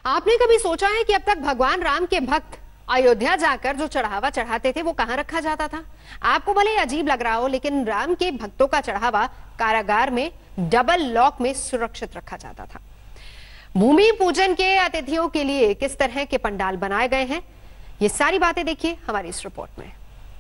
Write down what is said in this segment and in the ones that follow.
आपने कभी सोचा है कि अब तक भगवान राम के भक्त अयोध्या जाकर जो चढ़ावा चढ़ाते थे वो कहां रखा जाता था? आपको भले अजीब लग रहा हो, लेकिन राम के भक्तों का चढ़ावा कारागार में डबल लॉक में सुरक्षित रखा जाता था। भूमि पूजन के अतिथियों के लिए किस तरह के पंडाल बनाए गए हैं, ये सारी बातें देखिए हमारी इस रिपोर्ट में।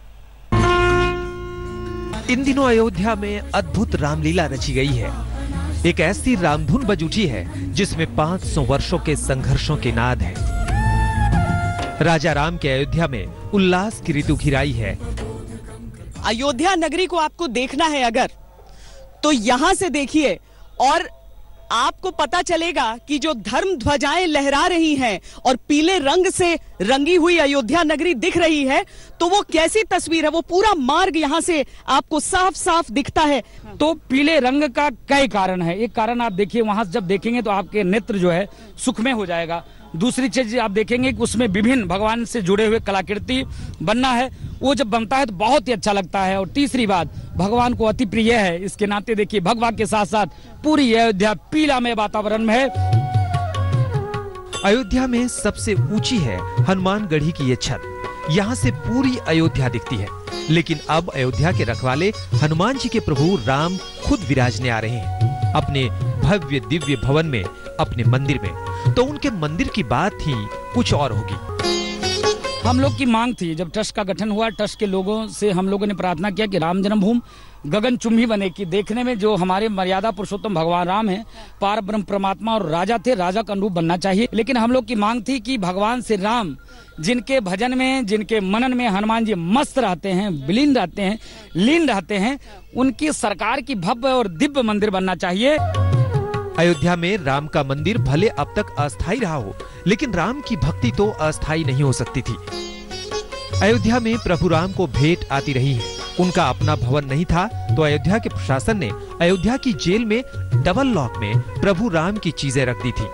इन दिनों अयोध्या में अद्भुत रामलीला रची गई है। एक ऐसी रामधुन बज उठी है जिसमें 500 वर्षों के संघर्षों के नाद है। राजा राम के अयोध्या में उल्लास की ऋतु घिराई है। अयोध्या नगरी को आपको देखना है अगर, तो यहां से देखिए और आपको पता चलेगा कि जो धर्म ध्वजाएं लहरा रही हैं और पीले रंग से रंगी हुई अयोध्या नगरी दिख रही है, तो वो कैसी तस्वीर है। वो पूरा मार्ग यहां से आपको साफ साफ दिखता है। तो पीले रंग का कई कारण है। एक कारण आप देखिए, वहां जब देखेंगे तो आपके नेत्र जो है सुखमय हो जाएगा। दूसरी चीज आप देखेंगे कि उसमें विभिन्न भगवान से जुड़े हुए कलाकृति बनना है, वो जब बनता है तो बहुत ही अच्छा लगता है। और तीसरी बात, भगवान को अति प्रिय है, इसके नाते देखिए भगवा के साथ साथ पूरी अयोध्या पीलामय वातावरण में है। अयोध्या में सबसे ऊंची है हनुमानगढ़ी की ये छत। यहाँ से पूरी अयोध्या दिखती है। लेकिन अब अयोध्या के रखवाले हनुमान जी के प्रभु राम खुद विराजने आ रहे हैं अपने भव्य दिव्य भवन में, अपने मंदिर में। तो उनके मंदिर की बात ही कुछ और होगी। हम लोग की मांग थी, जब ट्रस्ट का गठन हुआ, ट्रस्ट के लोगों से हम लोगों ने प्रार्थना किया कि राम जन्मभूमि गगनचुंबी बने, कि देखने में जो हमारे मर्यादा पुरुषोत्तम भगवान राम हैं, पार ब्रह्म परमात्मा और राजा थे, राजा का अनुरूप बनना चाहिए। लेकिन हम लोग की मांग थी कि भगवान श्री राम जिनके भजन में, जिनके मनन में हनुमान जी मस्त रहते हैं, विलीन रहते हैं, लीन रहते हैं, उनकी सरकार की भव्य और दिव्य मंदिर बनना चाहिए। अयोध्या में राम का मंदिर भले अब तक अस्थायी रहा हो, लेकिन राम की भक्ति तो अस्थायी नहीं हो सकती थी। अयोध्या में प्रभु राम को भेंट आती रही है। उनका अपना भवन नहीं था, तो अयोध्या के प्रशासन ने अयोध्या की जेल में डबल लॉक में प्रभु राम की चीजें रख दी थी।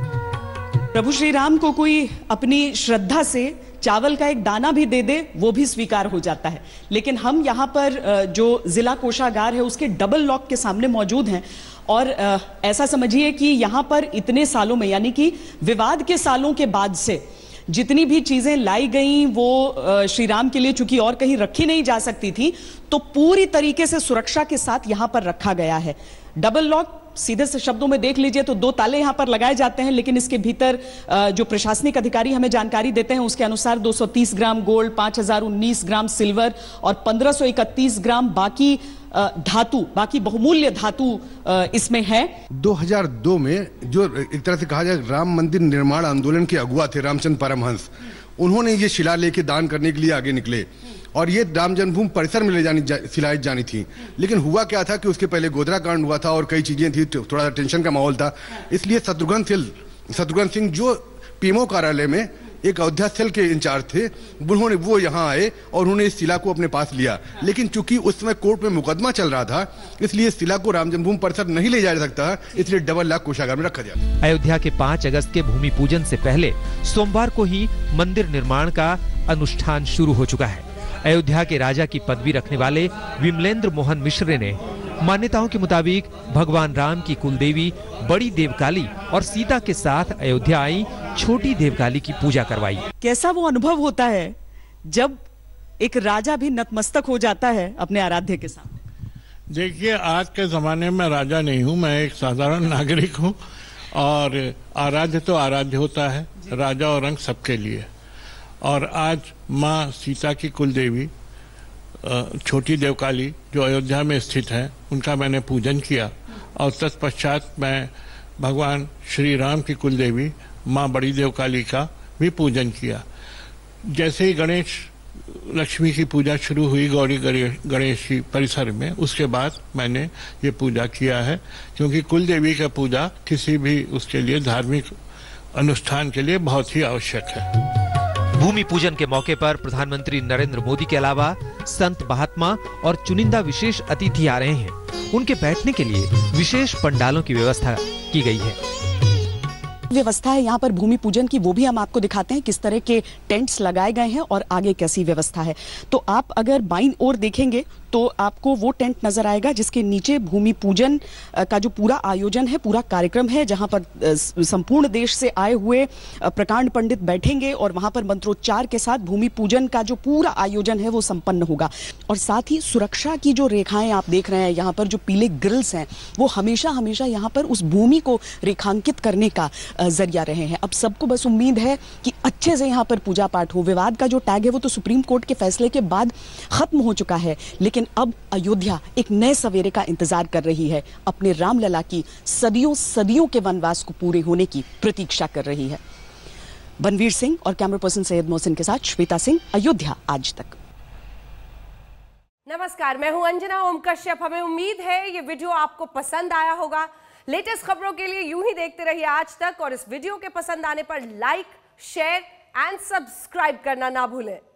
प्रभु श्री राम को कोई अपनी श्रद्धा से चावल का एक दाना भी दे दे, वो भी स्वीकार हो जाता है। लेकिन हम यहाँ पर जो जिला कोषागार है उसके डबल लॉक के सामने मौजूद हैं। और ऐसा समझिए कि यहाँ पर इतने सालों में, यानी कि विवाद के सालों के बाद से जितनी भी चीजें लाई गई वो श्री राम के लिए चूंकि और कहीं रखी नहीं जा सकती थी, तो पूरी तरीके से सुरक्षा के साथ यहाँ पर रखा गया है। डबल लॉक सीधे से शब्दों में देख लीजिए तो 2 ताले यहां पर लगाए जाते हैं, लेकिन इसके भीतर जो प्रशासनिक अधिकारी हमें जानकारी देते हैं उसके अनुसार 230 ग्राम गोल्ड, 5019 ग्राम सिल्वर और 1531 ग्राम बाकी धातु, बाकी बहुमूल्य धातु इसमें है। 2002 में जो एक तरह से कहा जाए राम मंदिर निर्माण आंदोलन के अगुआ थे रामचंद्र परमहंस, उन्होंने ये शिला लेके दान करने के लिए आगे निकले और ये राम जन्मभूमि परिसर में सिलाई जानी थी। लेकिन हुआ क्या था कि उसके पहले गोधरा कांड हुआ था और कई चीजें थी, थोड़ा सा टेंशन का माहौल था। इसलिए शत्रुघ्न सिंह जो पीएमओ कार्यालय में एक अयोध्या सेल के इंचार्ज थे, उन्होंने वो यहाँ आए और उन्होंने इस शिला को अपने पास लिया। लेकिन चूंकि उस समय कोर्ट में मुकदमा चल रहा था, इसलिए इस शिला को राम जन्मभूमि परिसर नहीं ले जाया जा सकता, इसलिए डबल लॉक कोषागार में रखा गया। अयोध्या के 5 अगस्त के भूमि पूजन से पहले सोमवार को ही मंदिर निर्माण का अनुष्ठान शुरू हो चुका है। अयोध्या के राजा की पदवी रखने वाले विमलेंद्र मोहन मिश्र ने मान्यताओं के मुताबिक भगवान राम की कुलदेवी बड़ी देवकाली और सीता के साथ अयोध्या आई छोटी देवकाली की पूजा करवाई। कैसा वो अनुभव होता है जब एक राजा भी नतमस्तक हो जाता है अपने आराध्य के सामने। देखिए, आज के जमाने में राजा नहीं हूँ, मैं एक साधारण नागरिक हूँ और आराध्य तो आराध्य होता है, राजा और रंग सबके लिए। और आज माँ सीता की कुलदेवी छोटी देवकाली जो अयोध्या में स्थित है, उनका मैंने पूजन किया और तत्पश्चात मैं भगवान श्री राम की कुलदेवी माँ बड़ी देवकाली का भी पूजन किया। जैसे ही गणेश लक्ष्मी की पूजा शुरू हुई गौरी गणेश की परिसर में, उसके बाद मैंने ये पूजा किया है, क्योंकि कुलदेवी का पूजा किसी भी उसके लिए धार्मिक अनुष्ठान के लिए बहुत ही आवश्यक है। भूमि पूजन के मौके पर प्रधानमंत्री नरेंद्र मोदी के अलावा संत महात्मा और चुनिंदा विशेष अतिथि आ रहे हैं। उनके बैठने के लिए विशेष पंडालों की व्यवस्था की गई है। व्यवस्था है यहाँ पर भूमि पूजन की, वो भी हम आपको दिखाते हैं किस तरह के टेंट्स लगाए गए हैं और आगे कैसी व्यवस्था है। तो आप अगर बाईं ओर देखेंगे तो आपको वो टेंट नजर आएगा जिसके नीचे भूमि पूजन का जो पूरा आयोजन है, पूरा कार्यक्रम है, जहां पर संपूर्ण देश से आए हुए प्रकांड पंडित बैठेंगे और वहां पर मंत्रोच्चार के साथ भूमि पूजन का जो पूरा आयोजन है वो संपन्न होगा। और साथ ही सुरक्षा की जो रेखाएं आप देख रहे हैं यहाँ पर, जो पीले ग्रिल्स हैं, वो हमेशा हमेशा यहाँ पर उस भूमि को रेखांकित करने का जरिया रहे हैं। अब सबको बस उम्मीद है कि अच्छे से यहाँ पर पूजा पाठ हो। विवाद का जो टैग है वो तो सुप्रीम कोर्ट के फैसले के बाद खत्म हो चुका है, लेकिन अब अयोध्या एक नए सवेरे का इंतजार कर रही है, अपने रामलला की सदियों सदियों के वनवास को पूरे होने की प्रतीक्षा कर रही है। बनवीर सिंह और कैमरा पर्सन सैयद मोहसिन के साथ श्वेता सिंह, अयोध्या आज तक। नमस्कार, मैं हूं अंजना ओम कश्यप। हमें उम्मीद है ये वीडियो आपको पसंद आया होगा। लेटेस्ट खबरों के लिए यूं ही देखते रहिए आज तक, और इस वीडियो के पसंद आने पर लाइक, शेयर एंड सब्सक्राइब करना ना भूलें।